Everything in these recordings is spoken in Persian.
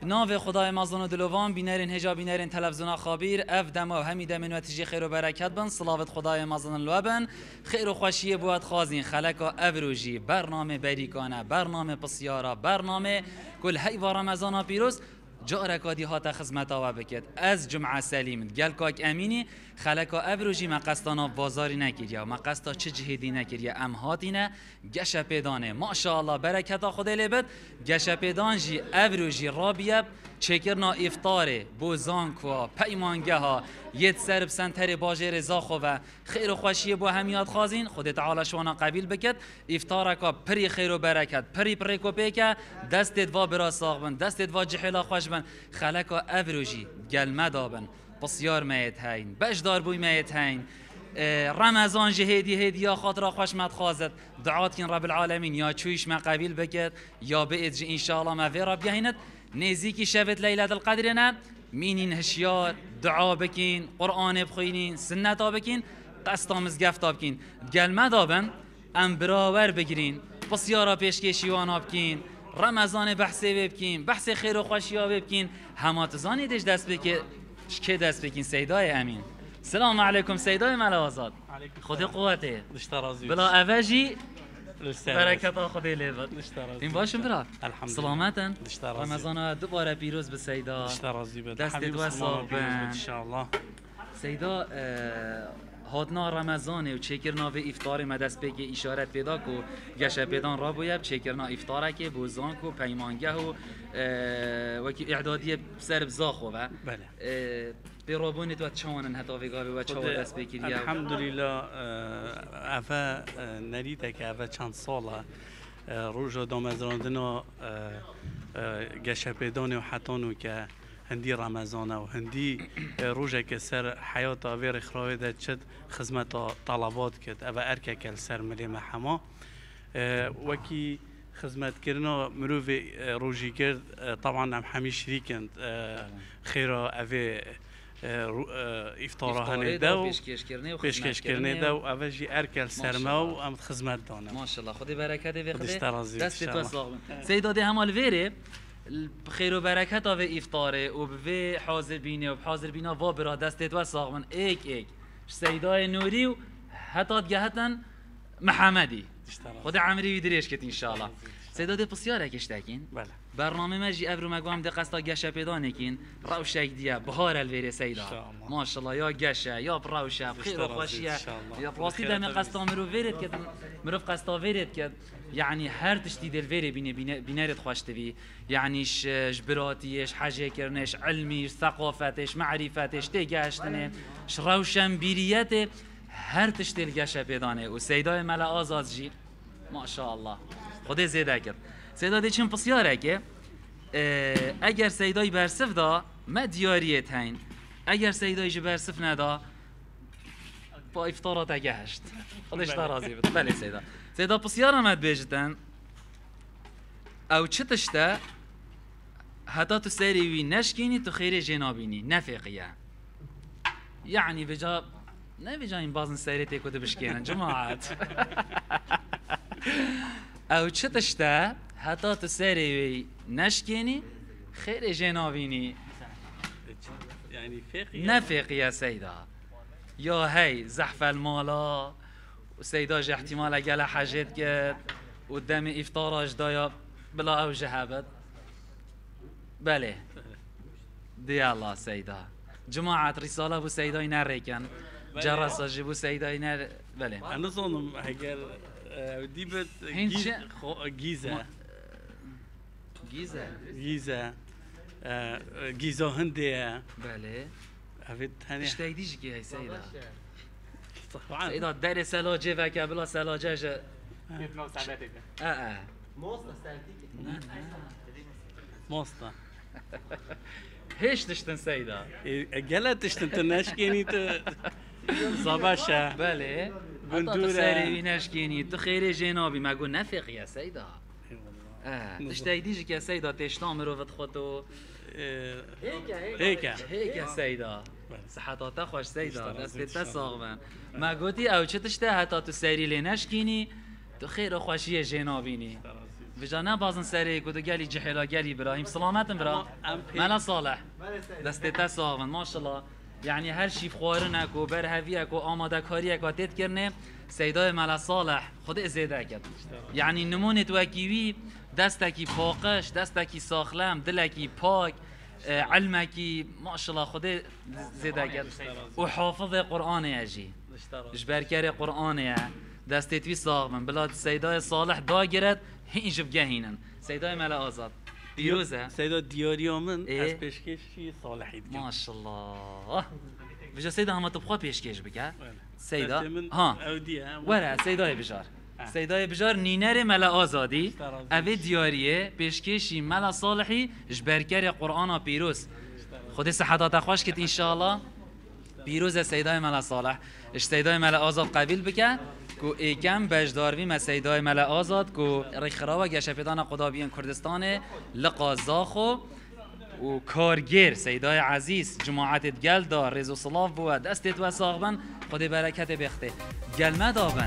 ناو خدای مازن و دلوان بینرین هجا بینرین تلفزیون خابیر اف دما و همی دمین و تجی خیر و برکت بن صلاوت خدای مازن لوبن خیر و خوشی بود خازین خلقا ابروجی برنامه بریکانه برنامه پسیارا برنامه کل هی و رمضان پیروز جارکادی هات خدمت آوا بکد از جمعه سلیم گل کاک امینی خلقا ابروجی مقصدانا بازاری نکریا مقصدا چه جهدی نکریا ام هاتینه گش پیدانه ماشاءالله برکت خدا لبد گش پیدان جی ابروجی رابیب چکرنا افطاره بوزانکوا پیمانگه ها یت سرب سنتر باجر زاخو و خیر و خوشی بو همیات خازین خود تعالی شوانا قبیل بکد افطارکا پری خیر و برکت پری پریکو پیکه دستت و برا ساغبن دستت و جحلا خوش بن خلقا ابروجی گل مدابن بسیار میت هین بشدار بوی میت هین رمضان جهدی هدیه خاطر خوش مد خازد دعات کن رب العالمین یا چویش ما قبیل بکد یا بئد ان شاء الله ما في رب يهينت نزيكي شفت ليلة القدر نه مینین هشیار دعا بکین قرآن بخوینین سنت بکین قصد مزگفت بکین گل مدابن ام براور بگیرین بسیارا پیشکشی وانا بکین رمضان بحثی بکین بحث خیر و خوشی ها بکین هماتزانی دش دست بکین که دست بکین سیدای امین سلام علیکم سیدای ملوازات خود قوته بلا اوجی برکت خدا لیبد این باشم برا سلامتن رمضان دوباره پیروز به سیدا دست دو صابن ان شاء الله سیدا هاتنا رمضانه و چکرنا به افطار مدست بگه اشارت پیدا کو گشه پیدان را باید چکرنا افطاره که بوزان کو پیمانگه و وکی اعدادی سر بزاخو و بله برابونت و چوانن حتی وگاه و چوا دست بگیری الحمدلله افا نریده که افا چند ساله روژا دامزراندنا گشه پیدان و حتانو که هندی رمضان و هندی روزه که سر حیات آویر اخراوی ده چد خدمت طلبات کد او ارکه کل سر ملی محما وکی خدمت کرنا مروف روزی کرد طبعا هم همی شریکند خیرا اوی افطاره هنه دو پیشکش کرنه دو او جی ارکل سرما و ام خدمت دانم ماشاءالله خودی برکت وقتی دست تو ساغم سیداده همال ویره خیر و برکت و افطاره و به حاضر بینه و حاضر بینا و برا دستت و ساغمن ایک سیدای نوری و حتی گهتن محمدی خود عمری ویدریش کت انشاءالله سیداده پسیاره کشتاکین بله برنامه مجی ابرو مگوام دقستا گشه پیدا نکین روشک دیا بهار الویره سیدا ماشاءالله یا گشه یا روشه خیر و خوشیه یا پلاسی دم قستا مرو ویرد که مرو قستا ویرد که يعني هر تشتيد الفيري بينارد خوشتبي يعني جبراتيش حاجة كرنش علمي ثقافتش معرفتش تيجاشتنه شروشن بيريته هر تشتيل جاشة بيدانه وسيداي ملا آزاد جي ما شاء الله خده زيده کرد سيدا دي چن پسیاره که اگر سيداي برسف دا ما دياريت هين اگر سيداي جي برسف ندا با افطارات اگهشت خودش راضی بود بله سيدا پسیاره مد بیجتن او چه تشته حتی تو سریوی نشکینی تو خیر جنابینی نفقیه يعني بجا نه بجا این بازن سری تکوده بشکینن جماعت او چه تشته حتی تو سریوی نشکینی خیر جنابینی يعني فقيه نفقیه سيدا یا هی زحف المالا و سیداج احتمال اگل حاجت کرد و دم افطاراج دایا بلا او جهبت بله دی الله سیدا جماعت رساله بو سیدای نریکن جرسا جبو سیدای نر بله انا ظنم اگر دیبت گیزه گیزه هندیه بله افید هنی اشتاق دیجی که هی سیدا سيدا دار سلاجه و که بلا سلاجه جا موستا هیچ دشتن سيدا گلت دشتن تو نشکنی تو زباشه بله حتی سری نشکنی تو خیر جنابی مگو نفق یا سيدا اشتاق دیجی که سيدا تشتام رو خودتو هيك سيدا صحتاتا خوش سيدا دست تساغم ما قلتي او چه تشته حتی تو سری لنشکینی تو خیر و خوشی جنابینی بجانا بازن سری کدو گلی جحیلا گلی براهیم سلامتم برا ملا صالح دسته تساغن ماشاءالله یعنی هر شیف خوارن کو بر هوی کو آماده کاری کو تید کرنه سیدای ملا صالح خود زیده کرد یعنی نمونه تو کیوی دستکی پاکش دستکی ساخلم دلکی پاک علمکی ماشاءالله خود زیده کرد و حافظ قرآن یجی جبرکر قرآن یا دسته توی ساغمن بلاد سیدای صالح دا گرد هینج بگهینن سیدای ملا آزاد پیروزه سیدا دیاریا من از پیشکشی صالحی دیگه ماشاءالله بجا سیدا همه تبخوا پیشکش بکه سیدا ها وره سیدای بجار سیدای بجار نینر ملا آزادی اوه دیاریه پیشکشی ملا صالحی جبرکر قرآن پیروز خود صحتات خوش کت انشاءالله پیروز سیدای ملا صالح اش سیدای ملا آزاد قبیل بکه کو ایکم بجداروی ما سیدای ملا آزاد کو ریخرا و گشپدان قدابیان کردستان لقازاخو و کارگر سیدای عزیز جماعت گل دار رزو صلاف بود دستت و ساغبن خود برکت بخته گل مدابن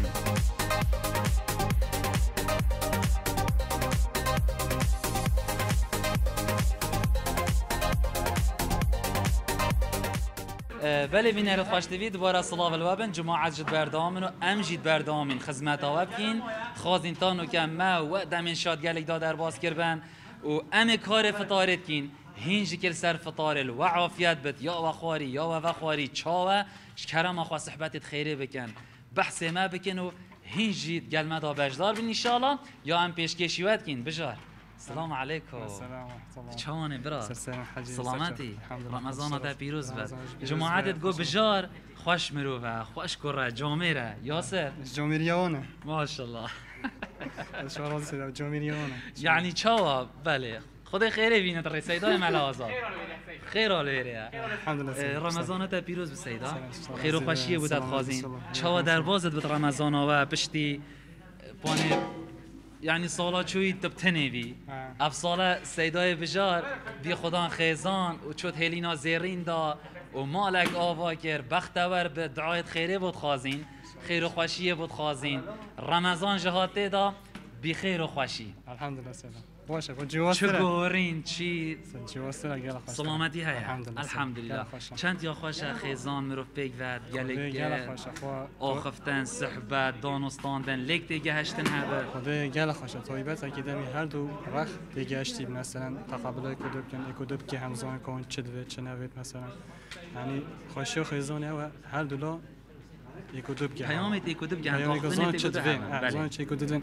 ولی بینر خوش دوید دوباره صلاف الوابن جماعت جد بردامن و ام جد بردامن خدمت آوابکین خوازین تانو که ما و دمین شاد گلک دا در باز کربن و ام کار فطارت کین هینج کل سر فطارل و عافیت بد یا و خواری یا و خواری چاوه شکرم اخوا صحبتت خیره بکن بحث ما بکن و هینج گل مدا بجدار بین انشاءالله یا ام پیشکشیوت کین بجار السلام علیکم. السلام ورحمة الله. چونه برا؟ سلامتی. رمضان تا پیروز باد. جماعتت گو بجار خوش مروه خوش کره جامره یاسر. جامریانه. ماشاءالله. شوارز سید جامریانه. یعنی چاوا بله. خدا خیره بینه در سیدای ملا آزاد. خیر آلیره. الحمدلله. رمضان تا پیروز به سیدا. خیر و خوشی بودت خازین. چاوا دربازت بود رمضان و پشتی پانه یعنی سالا چوی تبتنی بی اب سالا سیدای بجار بی خدا خیزان و چوت هلینا زیرین دا و مالک آوا کر بختور به دعایت خیره بود خازین خیر و خوشی بود خازین رمضان جهاته دا بی خیر و خوشی الحمدلله سلام باشه با جواسته چگورین چی جواسته گل خوش سلامتی هیا الحمدلله چند یا خوش خیزان مروف پیک ود گلک آخفتن صحبت دانستاندن لک دیگه هشتن هبه خدا گل خوش طیبت اکیدمی هر دو وقت دیگه هشتی مثلا تقابل کدوب کن کدوب که همزمان کن چدوه چنوید مثلا یعنی خوشی و خیزانه و هر دولا یکودوب که پیامت یکودوب که هم تاخدن چدوه همزمان چه کدودن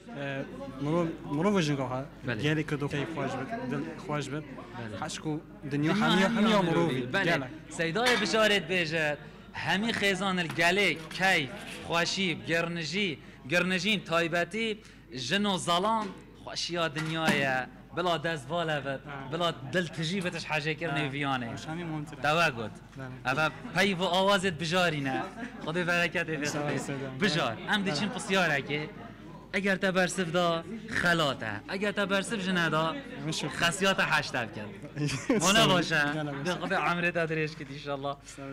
مرو وجنگاه گلی کدو کی خوش بد دل خوش بد حشکو دنیا همیا مروی بله سیدای بشارت بیجد همی خیزان الگلی کیف خوشی گرنجین تایبتی جن و ظلام خوشیا دنیای بلا دست والا بد بلا دل تجیبتش حاجه کرنه ویانه تواگد اما پی و آوازت بجارینه خدا برکت بجار ام دیچین پسیاره که اگر تبرسف دا خلاته اگر تبرسف جندا خاصیات هشتگ کرد مونه باشه به عمره تدریش کد انشالله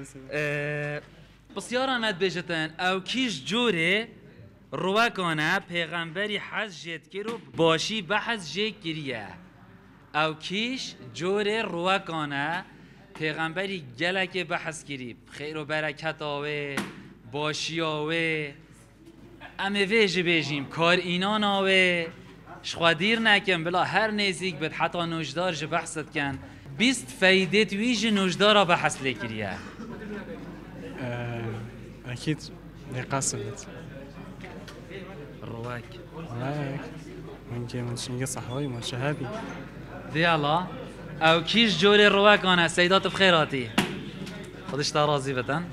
بسیار آمد بجتن او کیش جوره روکانه پیغمبری حز جد کرو باشی بحث جد کریه او کیش جوره روکانه پیغمبری گلک بحث کری خیر و برکت آوه باشی آوه امه ویجه بیجیم کار اینان آوه شخوادیر نکن بلا هر نزیک بد حتی نوجدار جه بحثت کن 20 فایده تویجه نوجدار را بحث لیکریه اکید نقصبت رواک ممكن منشنگه صحوی منشهبی دیالا او کیش جوری رواک آنه سیدات بخیراتی خودش تا راضی بتن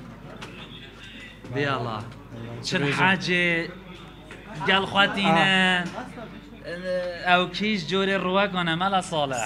دیالا چن حاجه قال خواتينا او كيش جوري الرواق وانا مالا صالح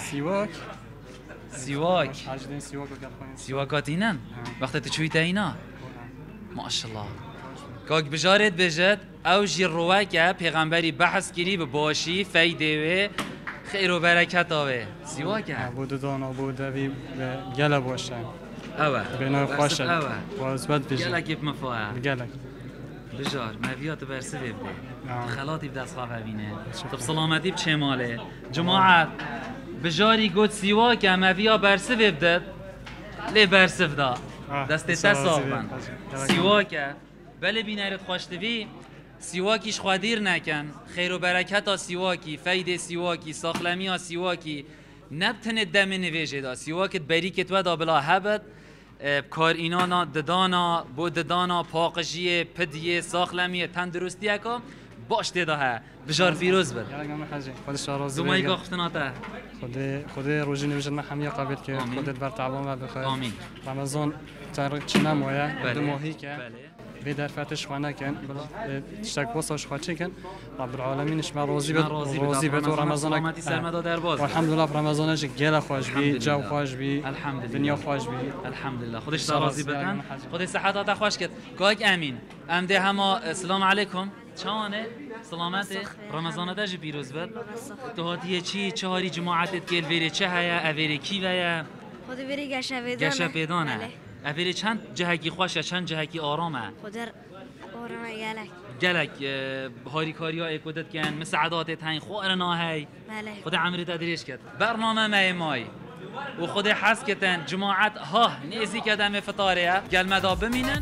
سواك حاجدين سواك سواكاتينا وقت تشويتاينا ما شاء الله كاك بجارت بجد او جي الرواق پیغمبری بحث کری به باشی فایده و خیر و برکت آوه سواک بود دانا بود بی گله باشه اوه بنا خوشه واثبت بجد گله کیف مفاهه گله بجار مافيات برسه بده نعم. خلاطي بدأ أصحابها بينه طب سلامتي بچه ماله جماعة بجاری گوت سیوا که مافیا برسه بده لی برسه بده دست تصابن سیوا که بله بینرت خوشتوی سیواکیش خودیر نکن خیر و برکت سیواکی فید سیواکی ساخلمی سیواکی نبتن دم نویجه دا سیواکت بریکت و دا بلا حبت کار اینا ددانا بود ددانا پاقجیه پدیه ساخلمیه تندرستیه که باش دیده ها بجار فیروز بد خودش راضی دومایی که اختناته خود روزی نویجه من همیه قابل که خودت بر تعبان و بخیر آمین رمضان تاریخ چه نمایه بله. دو ماهی که بله به در فتش خانه کن تشتاق وصلش خاطر کن رب العالمین شما راضی من بد راضی بد و رمضان سلامتی سرمدا در باز الحمدلله رمضانش گل خوش بی جو خوش بی دنیا خوش بی الحمدلله خودش راضی بکن خودش صحت خوش کرد گاگ امین امده هما السلام علیکم چانه سلامت رمضان داج پیروز بد تو هاتیه چی چهاری جماعتت گل ویره چه هیا اویره کی ویا خود بری گشه پیدانه اویره چند جهکی خوشه چند جهکی آرامه خود آرامه گلک هاری کاریا اکودت کن مساعدات هاین خوارنا هی بله خود عمری تدریش کرد برنامه مای و خود حس کتن جماعت ها نیزی کدم فطاریه گل مدا بمینن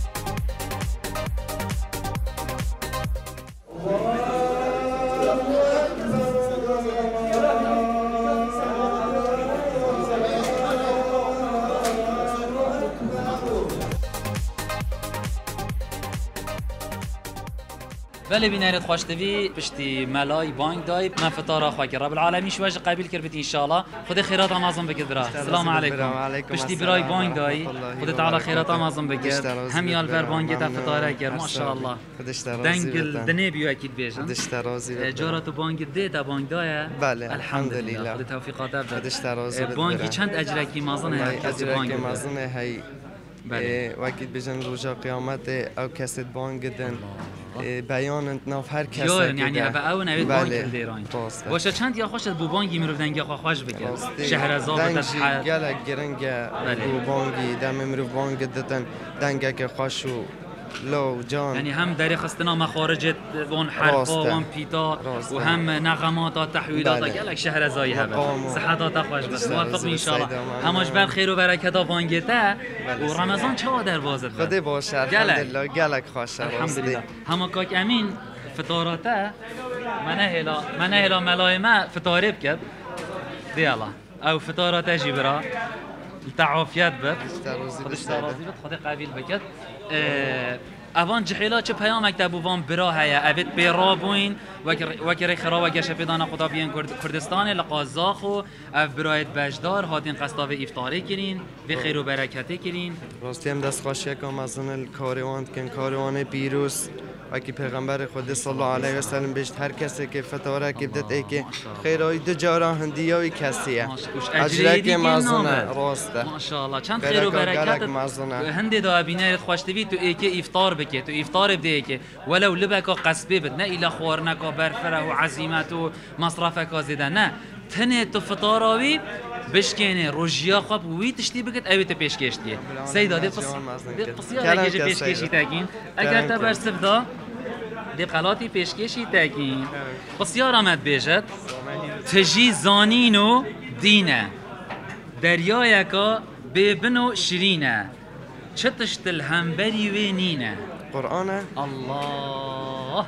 بله بینرت خوشتوی پشتی ملای بانک دای من فطار خواهی رب العالمین شوش قبیل کرد ان شاء الله خود خیرات آمازون بکد برا السلام علیکم پشتی برای بانک دای خود تعالی خیرات آمازون بکد همیال بر بانک تا فطاره کرد ماشاءالله دنگل دنی بیو اکید بیشن جارات بانک ده تا بانک دای بله الحمدلله خود توفیقات بده بانک چند اجرکی مازن هر کسی بانک مازن هی وقتی بجن روزا قیامت او کسی بانک دن بیان ناف هر کسی یعنی او نوید بانک دیران باشه چند یا خوشت بو بانکی میرو دنگی خوش بکن شهر زابط دنگی گلک گرنگ بو بانکی دم میرو بانک دتن دنگی که خوشو لو جان یعنی هم در خستنا مخارج اون حرفا و اون پیتا و هم نغمات و تحویلات گلک شهر زایی هبه صحتات خوش بس موفق ان شاء الله همش بر خیر و برکت وانگته و رمضان چه دروازه خدا باشه الحمدلله گلک خوش الحمدلله هم کاک امین فطاراته من هلا ملائمه فطاره بکد دی الله او فطاراته جبرا تعافیت بد خودش راضی بد خدا قبیل بکد اوان جحیلا چه پیام مکتب وان برا هيا ابد برابوین وکر خرا و گشه پیدان خدا بیان کردستان لقازاخ و اف برایت بجدار هاتین قصدا و افطاری کرین و خیر و برکتی کرین راستی هم دست خوشی کام از اون کاروان کن کاروان پیروز وکی پیغمبر خود صلی الله علیه و سلم بیشت هر کسی که فتواره که بدت ای که خیرای دو جارا هندیای کسیه اجرک مازنه راسته ماشاءالله چند خیر و برکت هندی دا بینه خوشتوی تو ای که افطار بکه تو افطار بده که ولو لبکا قصبه بد نه اله خورنکا برفره و عزیمت و مصرفکا زده نه تنه تو فطاراوی بشکنه روژیا خواب وی تشتی بکت اوی پیش کشتیه سیدا دی قصیار اگه پیش کشی تاکین اگر تا برسف دا دی قلاتی پیش کشی تاکین قصیار آمد بیشت تجی زانینو دینه دریایکا ببنو شرینه چتشت الهمبری و نینه قرآنه الله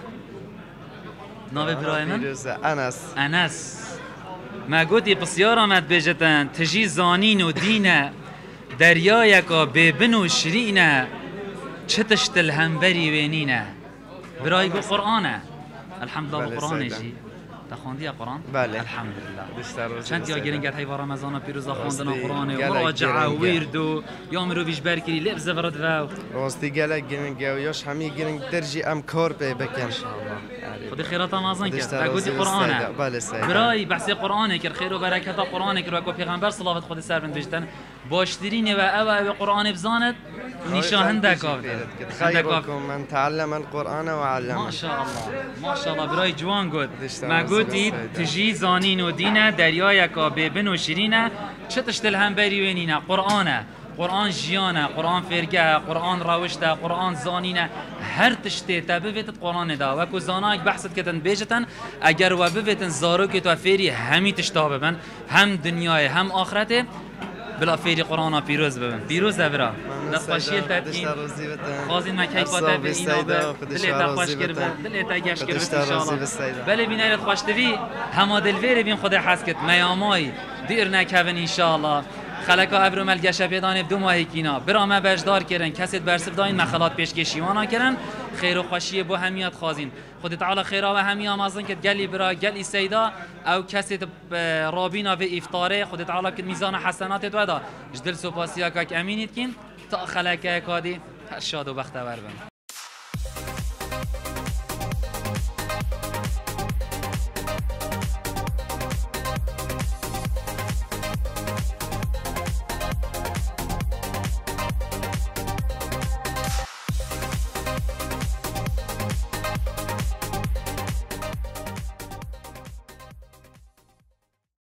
ناوی برای من؟ انس ما گوتی بسیار آمد بیجتن تجی زانین و دینه دریایکا ببن و شرینه چتشت الهمبری وینینه برای گو قرآنه الحمدلله قرآن جی تخوندی قرآن؟ بله الحمدلله چند یا گرینگت هیوا رمضان پیروزا خواندن قرآن و مراجعه و ورد و یا مرو بیش برکری لبز ورد و راستی گلک گرینگ و یاش همی گرینگ درجی ام کار به بکن خودی خیرات آمازن کرد بگوزی قرآنه برای بحثی قرآنه کرد خیر و برکت قرآنه کرد و پیغمبر صلوات خود سر بند بجتن باشترین و او قرآن بزاند نیشان هندک آورد خیرکم من تعلم القرآن و علم ما شاء الله برای جوان گفت ما گوتی تجی زانین و دینه دریایکا ببن و شرینه چتشت الهمبری و نینه قرآنه قرآن جیانه، قرآن فرگه، قرآن روشته، قرآن زانینه، هر تشته تا بویتت قرآن دا و کو زانایک بحثت کتن بیجتن اگر و بویتن زارو که تو فیری همی تشتا ببن هم دنیای هم آخرته بلا فیری قرآن پیروز ببن پیروز برا دست خوشیل تدین خازین مکهی پاته به اینا به دلیتا خوش کرده دلیتا گش کرده انشاءالله بله بینایت خوش دوی همه دلویری بین خود حس کت میامای دیر نکهون انشاءالله خلکا ابرو مل گشه پیدانه دو ماهی کینا برامه بجدار کردن کسی برسف داین مخالات پیشکشیوانا کردن خیر و خوشی با همیات خازین خود تعالی خیرا و همی آمازن که گلی برا گلی سیدا او کسی رابینا و افطاره خود تعالی که میزان حسنات تو دا جدل سپاسیا که امینید کین تا خلکا کادی شاد و بختور بن